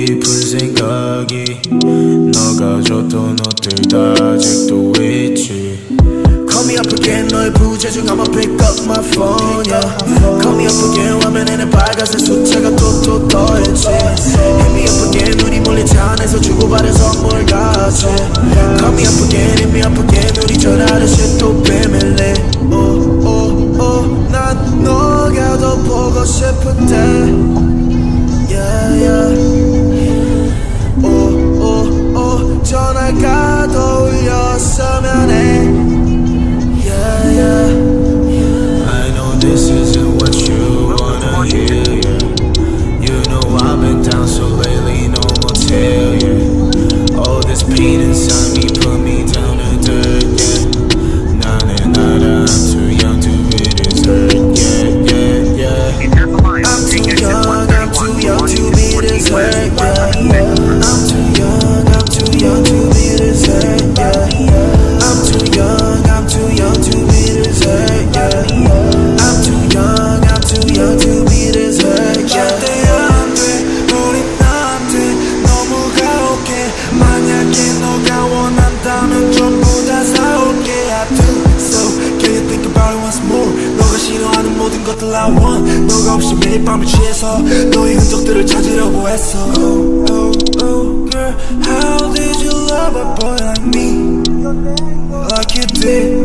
깊은 생각이 너가 줬던 옷들 다 아직도 있지. Call me up again 너의 부재중 I'ma pick up my phone yeah. Call me up again 화면에는 빨간색 숫자가 또 떠있지. Hit me up again 우리 몰래 차 안에서 주고받은 선물 같이. Call me up again hit me up again 우리 전화하듯이 또 비밀리. 난 너가 더 보고 싶은데 yeah, yeah. 전화가 더 울렸으면 해. I know this isn't what you wanna hear, yeah. You know I've been down so lately, no more tell, yeah. All this pain inside me put me down to dirt, yeah. 나는 알아, I'm too young to be this hurt, yeah, yeah, yeah. I'm too young to be this hurt, yeah. I'm too young to be this hurt, yeah. I'm too young to be this hurt, yeah. I'm too young to be this hurt, yeah. 절대 안 돼, 우린 안 돼, 너무 가혹해. 만약에 너가 원한다면 전부 다 사올게. I do so, can you think about it once more? 너가 싫어하는 모든 것들 I want. 너가 없이 매일 밤을 취해서 너의 흔적들을 찾으려고 했어. Oh, girl, how did you love a boy like me? Like you did.